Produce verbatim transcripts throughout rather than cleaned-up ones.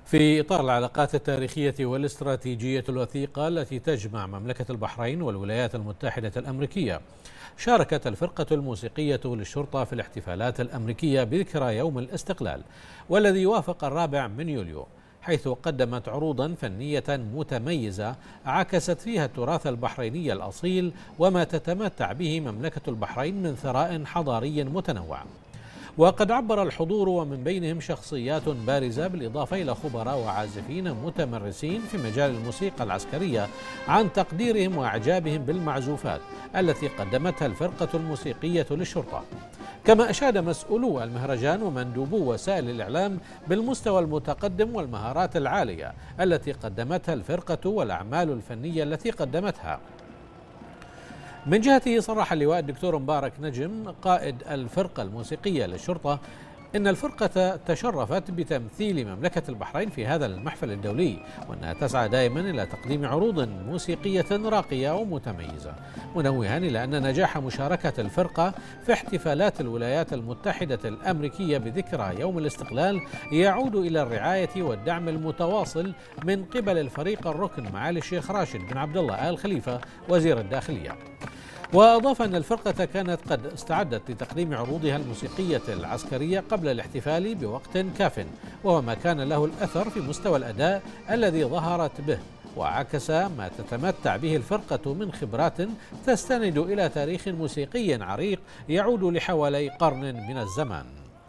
في إطار العلاقات التاريخية والاستراتيجية الوثيقة التي تجمع مملكة البحرين والولايات المتحدة الأمريكية، شاركت الفرقة الموسيقية للشرطة في الاحتفالات الأمريكية بذكرى يوم الاستقلال والذي يوافق الرابع من يوليو، حيث قدمت عروضا فنية متميزة عكست فيها التراث البحريني الأصيل وما تتمتع به مملكة البحرين من ثراء حضاري متنوع. وقد عبر الحضور ومن بينهم شخصيات بارزة بالإضافة إلى خبراء وعازفين متمرسين في مجال الموسيقى العسكرية عن تقديرهم وإعجابهم بالمعزوفات التي قدمتها الفرقة الموسيقية للشرطة. كما أشاد مسؤولو المهرجان ومندوبو وسائل الإعلام بالمستوى المتقدم والمهارات العالية التي قدمتها الفرقة والأعمال الفنية التي قدمتها. من جهته صرح اللواء الدكتور مبارك نجم قائد الفرقة الموسيقية للشرطة إن الفرقة تشرفت بتمثيل مملكة البحرين في هذا المحفل الدولي، وأنها تسعى دائما إلى تقديم عروض موسيقية راقية ومتميزة، منوها إلى أن نجاح مشاركة الفرقة في احتفالات الولايات المتحدة الأمريكية بذكرى يوم الاستقلال يعود إلى الرعاية والدعم المتواصل من قبل الفريق الركن معالي الشيخ راشد بن عبد الله آل خليفة وزير الداخلية. وأضاف أن الفرقة كانت قد استعدت لتقديم عروضها الموسيقية العسكرية قبل الاحتفال بوقت كاف، وهو ما كان له الأثر في مستوى الأداء الذي ظهرت به، وعكس ما تتمتع به الفرقة من خبرات تستند إلى تاريخ موسيقي عريق يعود لحوالي قرن من الزمان.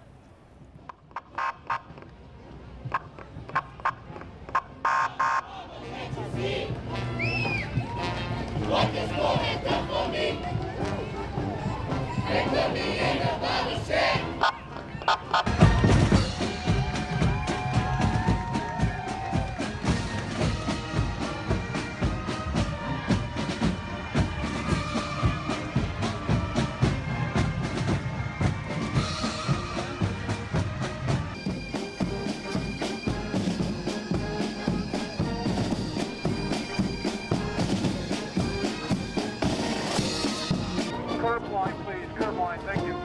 Curb line, please. Curb line. Thank you.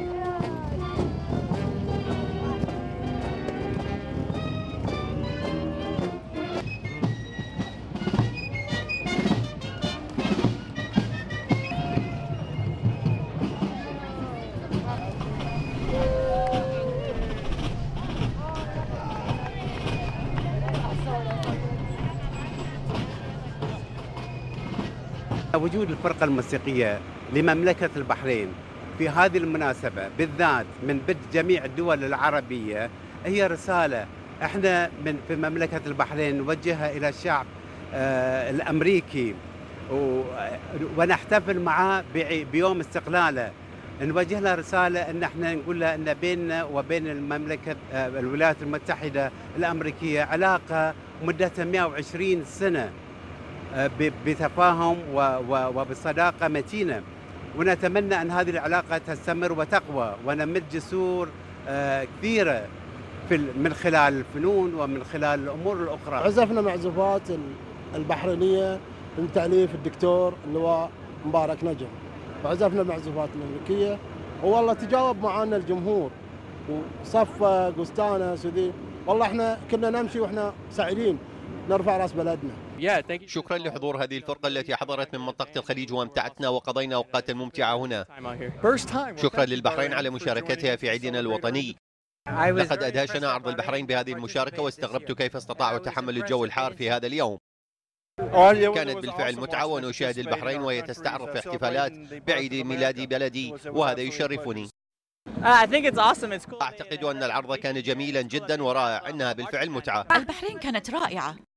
وجود الفرقة الموسيقية لمملكة البحرين في هذه المناسبة بالذات من بدء جميع الدول العربية هي رسالة احنا من في مملكة البحرين نوجهها إلى الشعب آه الأمريكي ونحتفل معه بيوم استقلاله. نوجه له رسالة ان احنا نقول له ان بيننا وبين المملكة آه الولايات المتحدة الأمريكية علاقة مدتها مئة وعشرين سنة بتفاهم وبصداقة متينة، ونتمنى أن هذه العلاقة تستمر وتقوى ونمد جسور كثيرة في من خلال الفنون ومن خلال الأمور الأخرى. عزفنا معزوفات البحرينية من تأليف الدكتور اللواء مبارك نجم، وعزفنا المعزوفات الأمريكية، والله تجاوب معنا الجمهور وصفق واستانس وذي، والله احنا كنا نمشي واحنا سعيدين نرفع راس بلدنا. شكرا لحضور هذه الفرقة التي حضرت من منطقة الخليج وامتعتنا وقضينا أوقاتا ممتعة هنا. شكرا للبحرين على مشاركتها في عيدنا الوطني. لقد أدهشنا عرض البحرين بهذه المشاركة، واستغربت كيف استطاعوا تحمل الجو الحار في هذا اليوم. كانت بالفعل متعة، ونشاهد البحرين وهي تستعرض في احتفالات بعيد ميلاد بلدي، وهذا يشرفني. أعتقد أن العرض كان جميلا جدا ورائع، إنها بالفعل متعة. البحرين كانت رائعة.